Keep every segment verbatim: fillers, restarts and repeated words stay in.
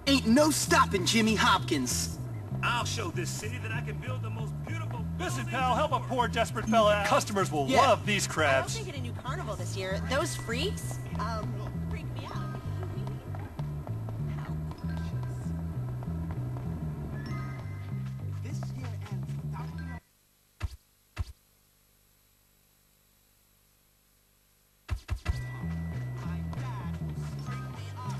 Ain't no stopping Jimmy Hopkins. I'll show this city that I can build the most beautiful... Listen, pal, help a poor, desperate fella out. Customers will Yeah. love these I crabs. was thinking a new carnival this year. Those freaks, um, freak me out. How precious. This year ends without me. My dad will straighten me up.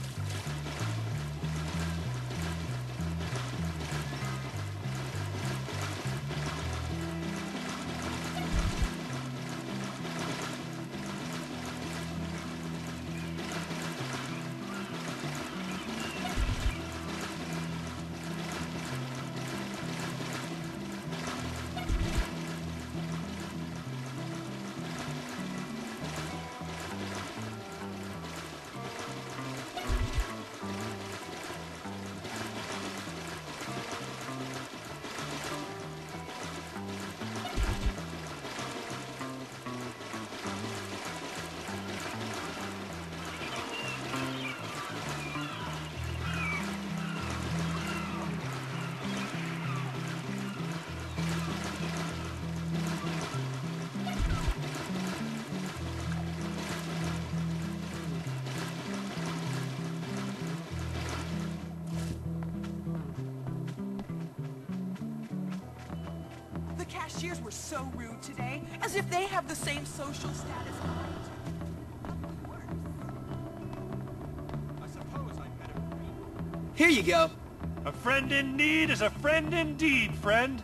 The cashiers were so rude today, as if they have the same social status I do. Of course. I suppose I better read. Here you go. A friend in need is a friend indeed, friend.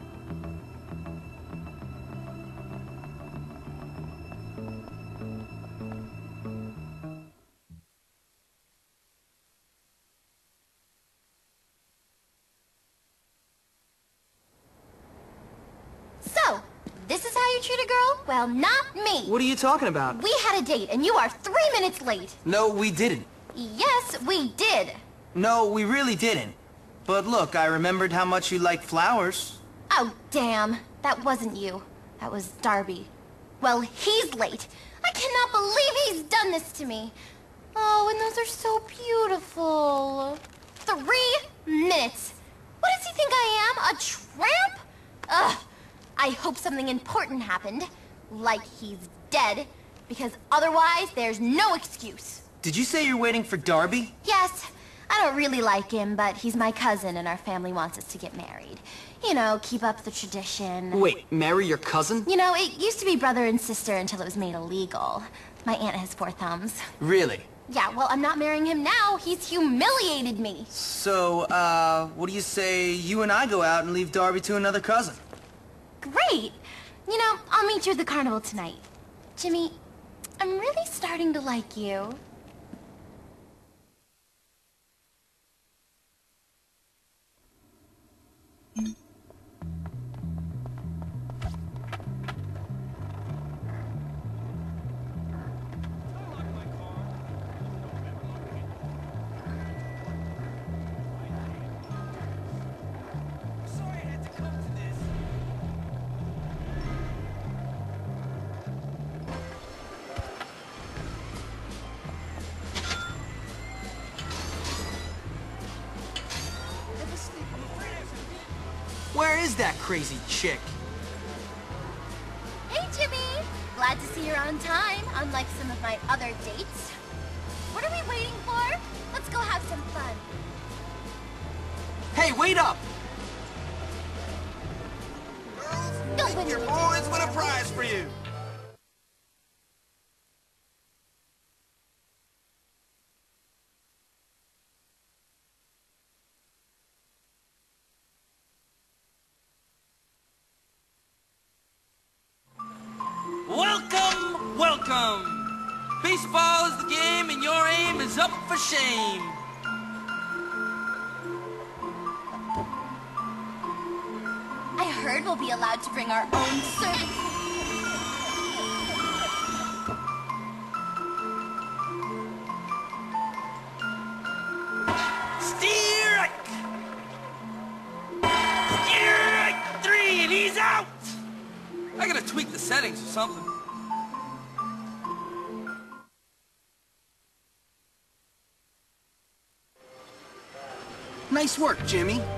So, this is how you treat a girl? Well, not me. What are you talking about? We had a date, and you are three minutes late. No, we didn't. Yes, we did. No, we really didn't. But look, I remembered how much you like flowers. Oh, damn. That wasn't you. That was Darby. Well, he's late. I cannot believe he's done this to me. Oh, and those are so beautiful. Three minutes. What does he think I am? A tramp? Ugh. I hope something important happened. Like he's dead. Because otherwise, there's no excuse. Did you say you're waiting for Darby? Yes. I don't really like him, but he's my cousin and our family wants us to get married. You know, keep up the tradition. Wait, marry your cousin? You know, it used to be brother and sister until it was made illegal. My aunt has four thumbs. Really? Yeah, well, I'm not marrying him now. He's humiliated me. So, uh, what do you say you and I go out and leave Darby to another cousin? Great. You know, I'll meet you at the carnival tonight. Jimmy, I'm really starting to like you. Where is that crazy chick? Hey, Jimmy. Glad to see you're on time, unlike some of my other dates. What are we waiting for? Let's go have some fun. Hey, wait up! Don't win Your me. boys with a prize for you. Welcome, welcome! Baseball is the game and your aim is up for shame. I heard we'll be allowed to bring our own service. Strike! Strike three and he's out! I gotta tweak the settings or something. Nice work, Jimmy. You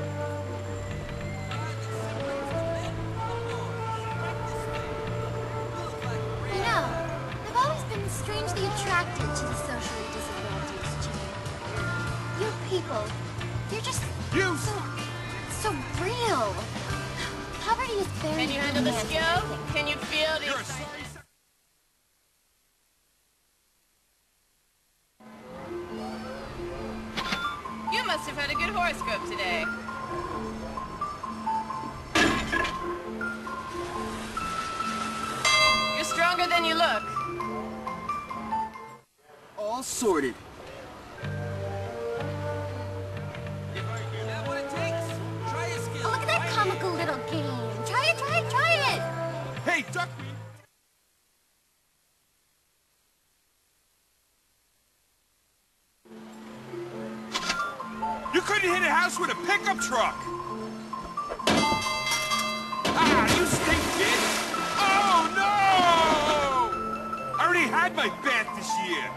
know, I've always been strangely attracted to the socially disadvantaged, Jimmy. You people, you're just You! so, so real. Poverty is very Can you handle the romantic, skill? I think. Can you feel the You're a excitement? sorry son. You must have had a good horoscope today. You're stronger than you look. All sorted. Is that what it takes? Try your skill. Oh, look at that comical little game. Try it, try it, try it. Hey, Duckweed! You couldn't hit a house with a pickup truck! Ah, you stink, kid! Oh, no! I already had my bet this year.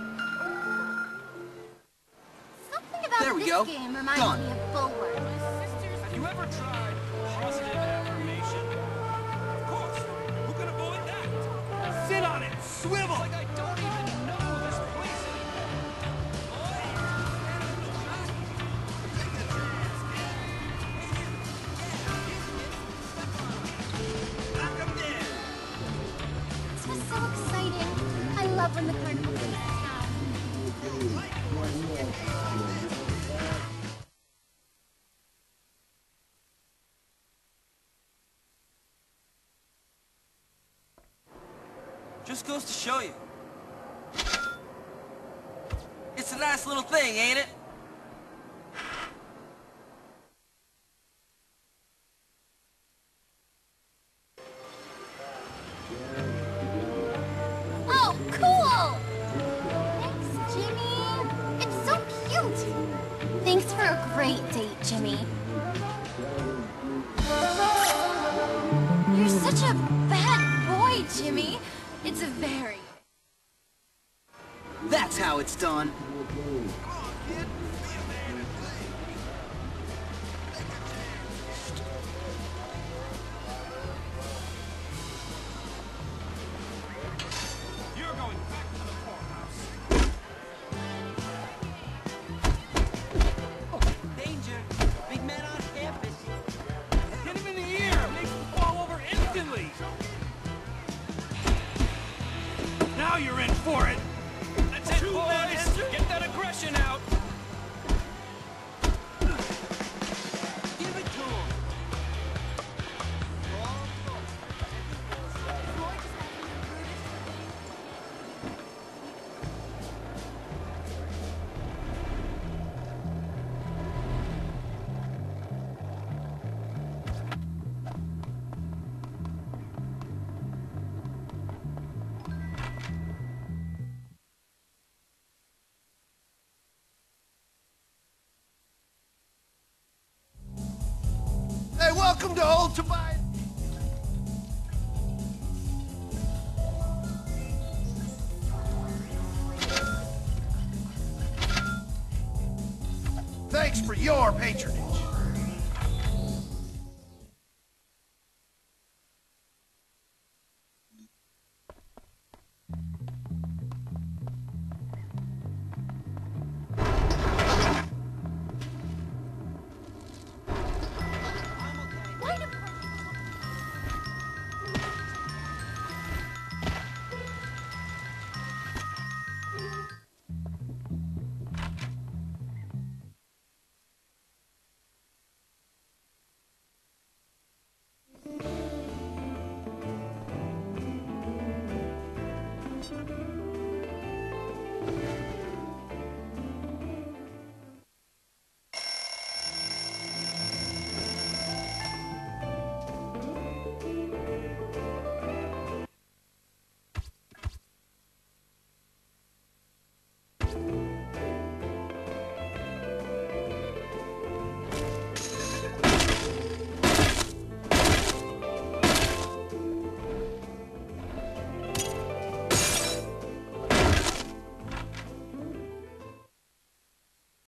Something about There we this go. game reminds Done. me of Bullworth. Have you ever tried positive affirmation? Of course. Who can avoid that? Sit on it! Swivel! Like I don't even know this place anymore. Knock 'em dead. This was so exciting. I love when the carnival comes to town. Just goes to show you. It's a nice little thing, ain't it? Oh, cool! Thanks, Jimmy. It's so cute. Thanks for a great date, Jimmy. You're such a bad boy, Jimmy. It's very... That's how it's done. You're going back to the poorhouse. Danger. Big man on campus. Hit him in the ear! Make him fall over instantly! Now you're in for it! That's it, boys! Get that aggression out! Give it to him. Hey, welcome to Old Tobias. Thanks for your patronage.